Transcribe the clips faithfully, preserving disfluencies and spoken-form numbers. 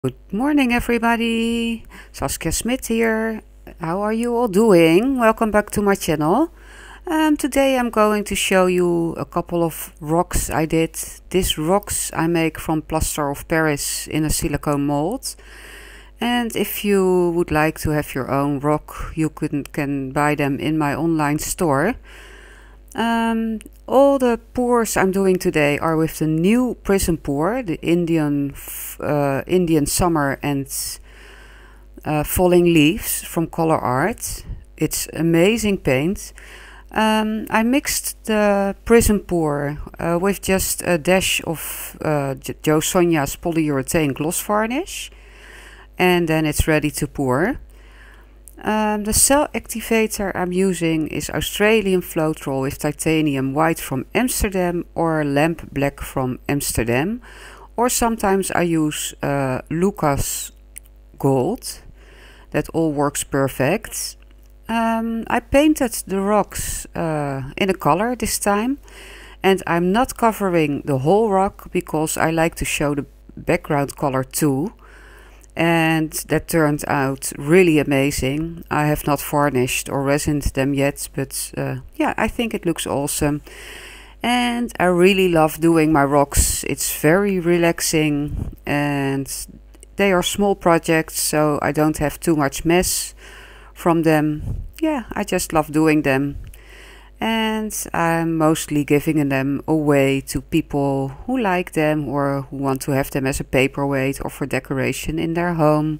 Good morning, everybody. Saskia Smith here. How are you all doing? Welcome back to my channel. Um, today I'm going to show you a couple of rocks I did. These rocks I make from plaster of Paris in a silicone mold. And if you would like to have your own rock, you can, can buy them in my online store. Um, all the pours I'm doing today are with the new Prism pour, the Indian uh, Indian Summer and uh, Falling Leaves from Color Art. It's amazing paint. Um, I mixed the Prism pour uh, with just a dash of uh, Jo Sonja's polyurethane gloss varnish, and then it's ready to pour. Um, the cell activator I'm using is Australian Floetrol with titanium white from Amsterdam or lamp black from Amsterdam, or sometimes I use uh, Lucas Gold. That all works perfect. Um, I painted the rocks uh, in a color this time, and I'm not covering the whole rock because I like to show the background color too. And that turned out really amazing. I have not varnished or resined them yet, but uh, yeah, I think it looks awesome. And I really love doing my rocks. It's very relaxing and they are small projects, so I don't have too much mess from them. Yeah, I just love doing them. And I'm mostly giving them away to people who like them or who want to have them as a paperweight or for decoration in their home.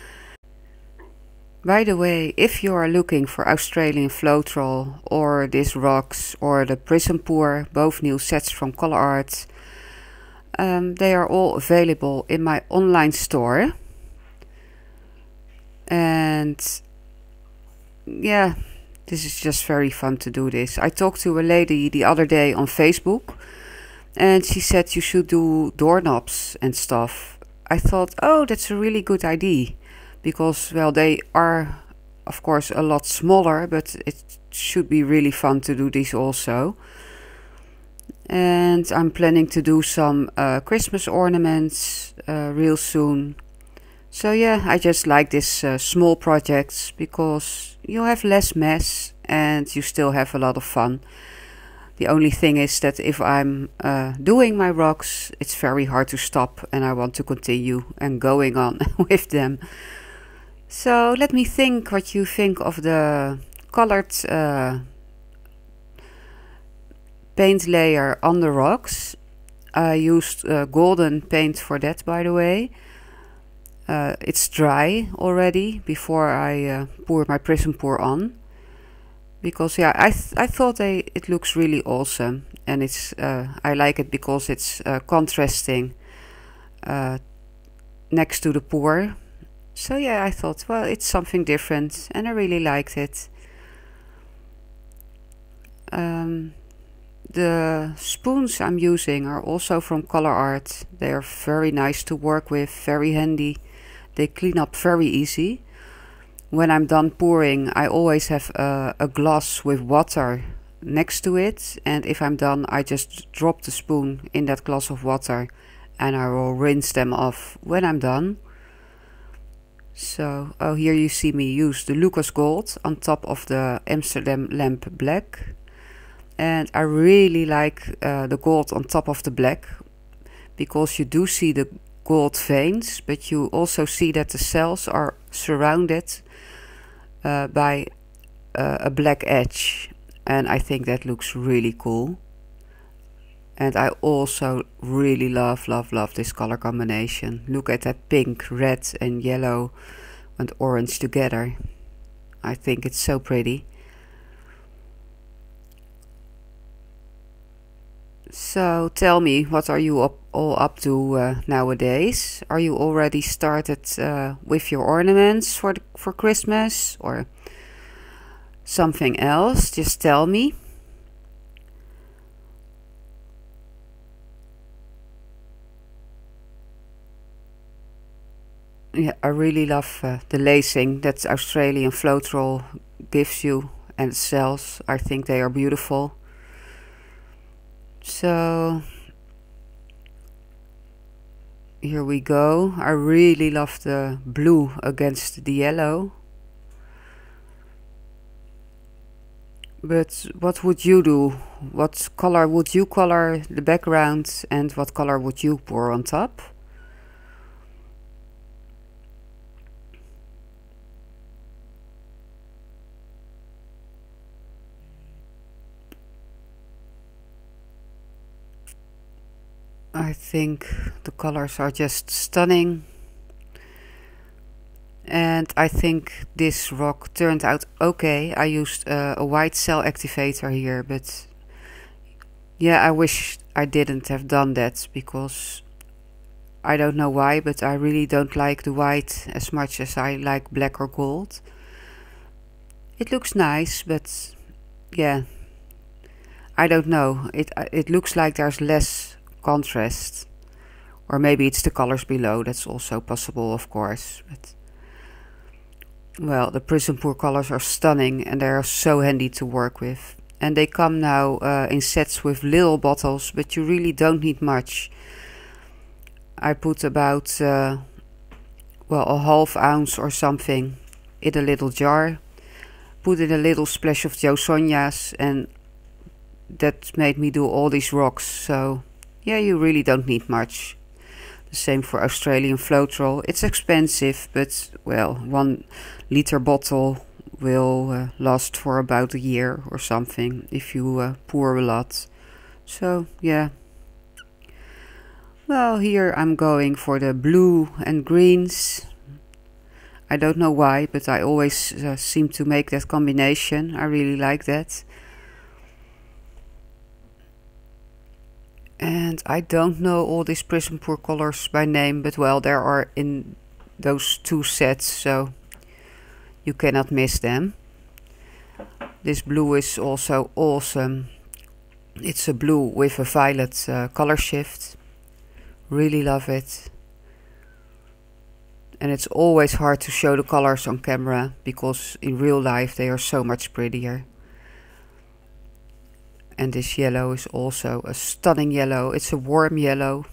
By the way, if you are looking for Australian Floetrol or these rocks or the Prism pour, both new sets from Color Art, um, they are all available in my online store. And yeah, this is just very fun to do this. I talked to a lady the other day on Facebook and she said you should do doorknobs and stuff. I thought, oh, that's a really good idea because, well, they are of course a lot smaller, but it should be really fun to do these also. And I'm planning to do some uh, Christmas ornaments uh, real soon. So yeah, I just like these uh, small projects because you have less mess and you still have a lot of fun. The only thing is that if I'm uh, doing my rocks, it's very hard to stop and I want to continue and going on with them. So let me think what you think of the colored uh, paint layer on the rocks. I used uh, golden paint for that, by the way. Uh, it's dry already before I uh, pour my Prism pour on, because yeah, I th I thought they, it looks really awesome, and it's uh, I like it because it's uh, contrasting uh, next to the pour. So yeah, I thought, well, it's something different, and I really liked it. Um, the spoons I'm using are also from Color Art. They are very nice to work with, very handy. They clean up very easy. When I'm done pouring, I always have a, a glass with water next to it, and if I'm done, I just drop the spoon in that glass of water and I will rinse them off when I'm done. So, oh, here you see me use the Lucas Gold on top of the Amsterdam Lamp Black. And I really like uh, the gold on top of the black, because you do see the gold veins, but you also see that the cells are surrounded uh, by uh, a black edge, and I think that looks really cool. And I also really love love love this color combination. Look at that pink, red and yellow and orange together. I think it's so pretty. So tell me, what are you up, all up to uh, nowadays? Are you already started uh, with your ornaments for the, for Christmas or something else? Just tell me. Yeah, I really love uh, the lacing that Australian Floetrol gives you and sells. I think they are beautiful. So here we go. I really love the blue against the yellow. But what would you do? What color would you color the background and what color would you pour on top? I think the colors are just stunning. And I think this rock turned out okay. I used uh, a white cell activator here, but yeah, I wish I didn't have done that because I don't know why, but I really don't like the white as much as I like black or gold. It looks nice, but yeah, I don't know. It it looks like there's less contrast, or maybe it's the colors below. That's also possible, of course. But well, the Prism Pour colors are stunning and they are so handy to work with. And they come now uh, in sets with little bottles, but you really don't need much. I put about, uh, well, a half ounce or something in a little jar. Put in a little splash of Jo Sonja's, and that made me do all these rocks. So yeah, you really don't need much. The same for Australian Floetrol. It's expensive, but well, one liter bottle will uh, last for about a year or something if you uh, pour a lot. So yeah. Well, here I'm going for the blue and greens. I don't know why, but I always uh, seem to make that combination. I really like that. And I don't know all these Prism Pour colors by name, but well, there are in those two sets, so you cannot miss them. This blue is also awesome. It's a blue with a violet uh, color shift. Really love it. And it's always hard to show the colors on camera because in real life they are so much prettier. And this yellow is also a stunning yellow. It's a warm yellow.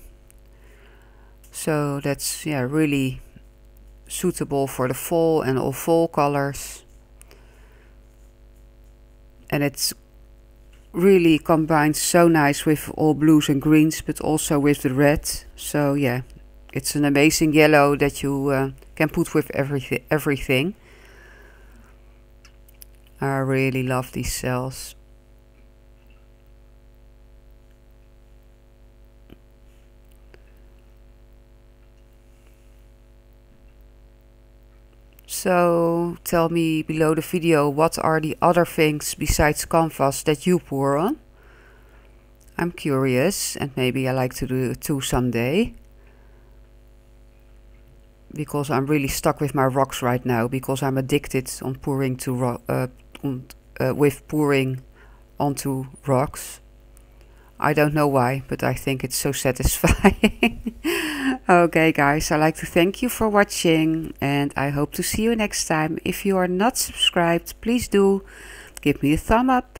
So that's yeah really suitable for the fall and all fall colors. And it's really combines so nice with all blues and greens, but also with the red. So yeah, it's an amazing yellow that you uh, can put with everything. everything. I really love these cells. So tell me below the video, what are the other things besides canvas that you pour on? I'm curious, and maybe I like to do it too someday. Because I'm really stuck with my rocks right now, because I'm addicted on pouring to ro uh, on, uh, with pouring onto rocks. I don't know why, but I think it's so satisfying. Okay guys, I'd like to thank you for watching and I hope to see you next time. If you are not subscribed, please do give me a thumb up.